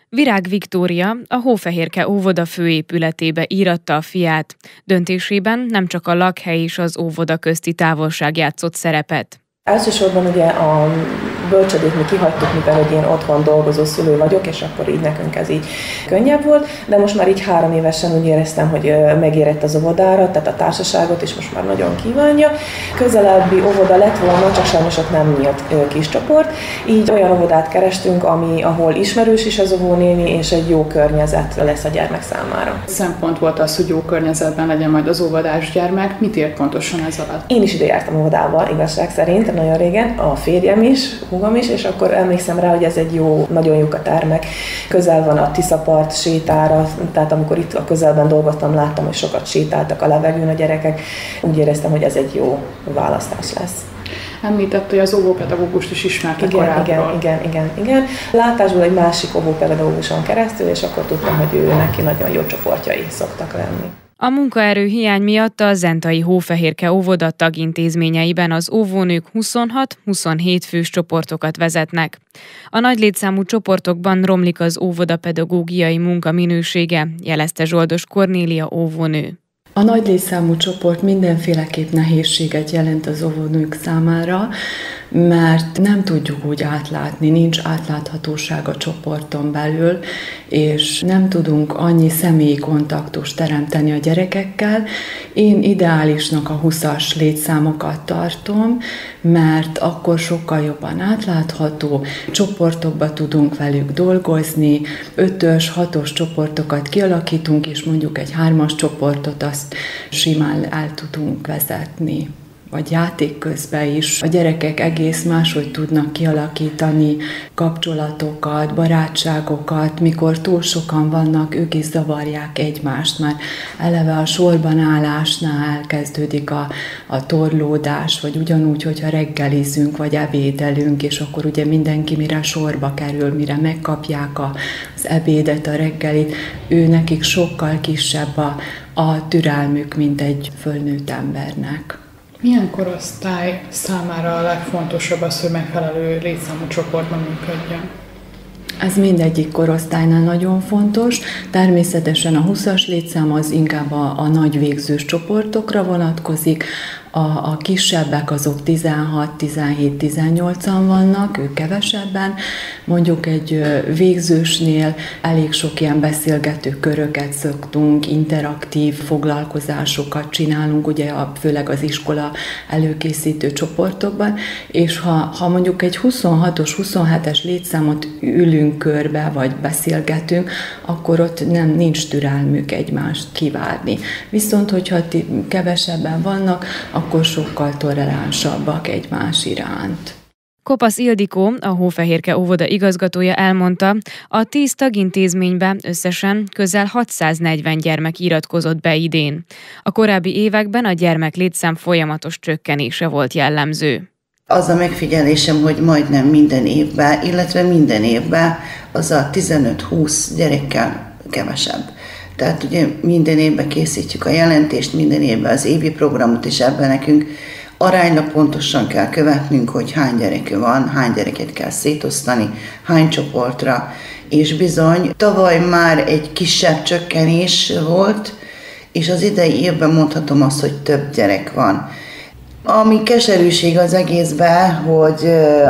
Virág Viktória a Hófehérke óvoda főépületébe íratta a fiát. Döntésében nem csak a lakhely és az óvoda közti távolság játszott szerepet. Elsősorban ugye a bölcsödét mi kihagytuk, mivel hogy én otthon dolgozó szülő vagyok, és akkor így nekünk ez így könnyebb volt, de most már így 3 évesen úgy éreztem, hogy megérett az óvodára, tehát a társaságot is most már nagyon kívánja. Közelebbi óvoda lett volna, csak sajnos ott nem nyílt kis csoport, így olyan óvodát kerestünk, ahol ismerős is az óvónéni, és egy jó környezet lesz a gyermek számára. Szempont volt az, hogy jó környezetben legyen majd az óvodás gyermek. Mit ért pontosan ez alatt? Én is ide jártam óvodába, igazság szerint, nagyon régen, a férjem is, húgom is, és akkor emlékszem rá, hogy ez egy jó, nagyon jók a termek. Közel van a Tiszapart sétára, tehát amikor itt a közelben dolgoztam, láttam, hogy sokat sétáltak a levegőn a gyerekek. Úgy éreztem, hogy ez egy jó választás lesz. Említett, hogy az óvópedagógust is ismerte korábban. Igen. Látásból egy másik óvópedagóguson keresztül, és akkor tudtam, hogy neki nagyon jó csoportjai szoktak lenni. A munkaerő hiány miatt a zentai Hófehérke óvoda tagintézményeiben az óvónők 26-27 fős csoportokat vezetnek. A nagy létszámú csoportokban romlik az óvoda pedagógiai munka minősége, jelezte Zsoldos Kornélia óvónő. A nagy létszámú csoport mindenféleképp nehézséget jelent az óvónők számára, mert nem tudjuk úgy átlátni, nincs átláthatóság a csoporton belül, és nem tudunk annyi személyi kontaktust teremteni a gyerekekkel. Én ideálisnak a 20-as létszámokat tartom, mert akkor sokkal jobban átlátható, csoportokba tudunk velük dolgozni, 5-ös, 6-os csoportokat kialakítunk, és mondjuk egy 3-as csoportot azt simán el tudunk vezetni. Vagy játék közben is. A gyerekek egész máshogy tudnak kialakítani kapcsolatokat, barátságokat, mikor túl sokan vannak, ők is zavarják egymást, mert eleve a sorban állásnál elkezdődik a torlódás, vagy ugyanúgy, hogyha reggelizünk, vagy ebédelünk, és akkor ugye mindenki mire sorba kerül, mire megkapják az ebédet, a reggelit, nekik sokkal kisebb a türelmük, mint egy fölnőtt embernek. Milyen korosztály számára a legfontosabb az, hogy megfelelő létszámú csoportban működjön? Ez mindegyik korosztálynál nagyon fontos. Természetesen a 20-as létszám az inkább a nagy végzős csoportokra vonatkozik, a kisebbek azok 16-17-18-an vannak, ők kevesebben. Mondjuk egy végzősnél elég sok ilyen beszélgető köröket szoktunk, interaktív foglalkozásokat csinálunk, ugye főleg az iskola előkészítő csoportokban, és ha mondjuk egy 26-os, 27-es létszámot ülünk körbe, vagy beszélgetünk, akkor ott nincs türelmük egymást kivárni. Viszont, hogyha kevesebben vannak, akkor sokkal toleránsabbak egymás iránt. Kopasz Ildikó, a Hófehérke óvoda igazgatója elmondta, a 10 tagintézményben összesen közel 640 gyermek iratkozott be idén. A korábbi években a gyermek létszám folyamatos csökkenése volt jellemző. Az a megfigyelésem, hogy majdnem minden évben, illetve minden évben az a 15-20 gyerekkel kevesebb. Tehát ugye minden évben készítjük a jelentést, minden évben az évi programot, és ebben nekünk aránylag pontosan kell követnünk, hogy hány gyerek van, hány gyereket kell szétosztani, hány csoportra, és bizony tavaly már egy kisebb csökkenés volt, és az idei évben mondhatom azt, hogy több gyerek van. Ami keserűség az egészben, hogy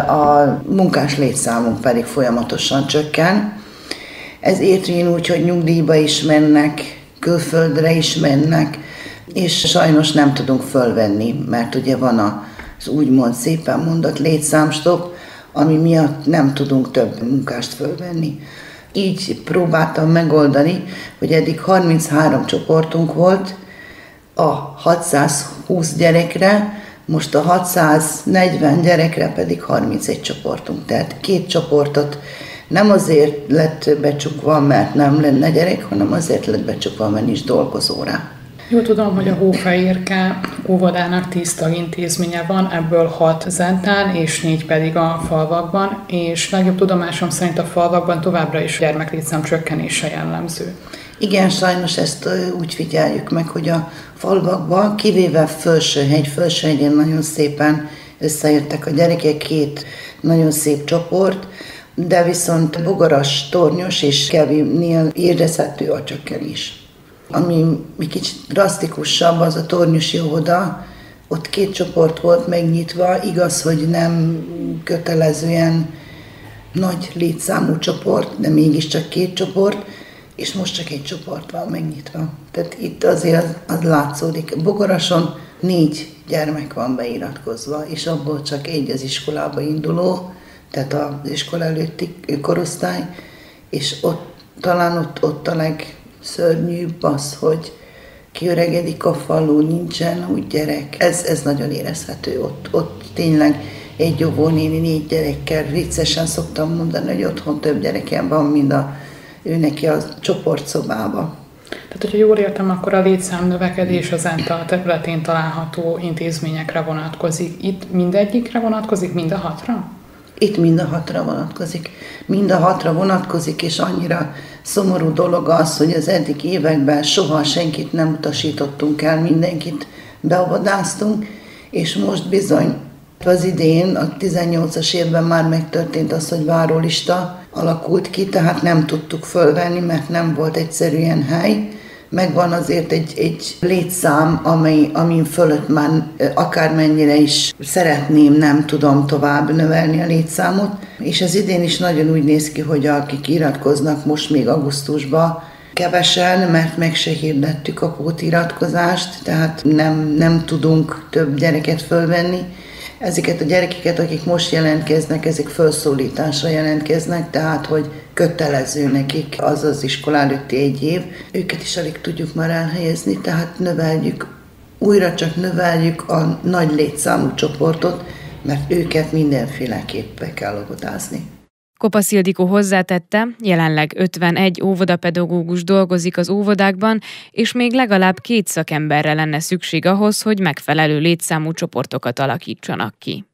a munkás létszámunk pedig folyamatosan csökken. Ez értvén úgy, hogy nyugdíjba is mennek, külföldre is mennek, és sajnos nem tudunk fölvenni, mert ugye van az úgymond szépen mondott létszámstopp, ami miatt nem tudunk több munkást fölvenni. Így próbáltam megoldani, hogy eddig 33 csoportunk volt a 620 gyerekre, most a 640 gyerekre pedig 31 csoportunk. Tehát 2 csoportot nem azért lett becsukva, mert nem lenne gyerek, hanem azért lett becsukva, mert nincs dolgozó rá. Jól tudom, hogy a Hófehérke óvodának 10 tagintézménye van, ebből 6 Zentán és 4 pedig a falvakban, és legjobb tudomásom szerint a falvakban továbbra is gyermeklétszám csökkenése jellemző. Igen, sajnos ezt úgy figyeljük meg, hogy a falvakban, kivéve Fölsőhegyen nagyon szépen összejöttek a gyerekek, 2 nagyon szép csoport, de viszont bogaras, tornyos és Kevinnél érezhető a csökkenés. Ami egy kicsit drasztikusabb, az a tornyosi óvoda, ott 2 csoport volt megnyitva, igaz, hogy nem kötelezően nagy létszámú csoport, de mégiscsak 2 csoport, és most csak 1 csoport van megnyitva. Tehát itt azért az látszódik. Bogarason 4 gyermek van beiratkozva, és abból csak 1 az iskolába induló, tehát az iskola előtti korosztály, és talán ott a legszörnyűbb az, hogy kiöregedik a falu, nincsen úgy gyerek. Ez nagyon érezhető. Ott tényleg egy óvónéni 4 gyerekkel, viccesen szoktam mondani, hogy otthon több gyerekem van, mint ő neki a csoportszobába. Tehát, hogyha jól értem, akkor a létszám növekedés az ENTA területén található intézményekre vonatkozik. Itt mindegyikre vonatkozik, mind a 6-ra? Itt mind a 6-ra vonatkozik. Mind a 6-ra vonatkozik, és annyira szomorú dolog az, hogy az eddig években soha senkit nem utasítottunk el, mindenkit beavatáztunk, és most bizony az idén, a 18-as évben már megtörtént az, hogy várólista alakult ki, tehát nem tudtuk fölvenni, mert nem volt egyszerűen hely. Megvan azért egy létszám, amin fölött már akármennyire is szeretném, nem tudom tovább növelni a létszámot. És az idén is nagyon úgy néz ki, hogy akik iratkoznak most még augusztusban, kevesen, mert meg se hirdettük a pótiratkozást, tehát nem tudunk több gyereket fölvenni. Ezeket a gyerekeket, akik most jelentkeznek, ezek felszólításra jelentkeznek, tehát hogy kötelező nekik az iskola előtti 1 év. Őket is alig tudjuk már elhelyezni, tehát újra csak növeljük a nagy létszámú csoportot, mert őket mindenféleképp be kell óvodázni. Kopasz Ildikó hozzátette, jelenleg 51 óvodapedagógus dolgozik az óvodákban, és még legalább 2 szakemberre lenne szükség ahhoz, hogy megfelelő létszámú csoportokat alakítsanak ki.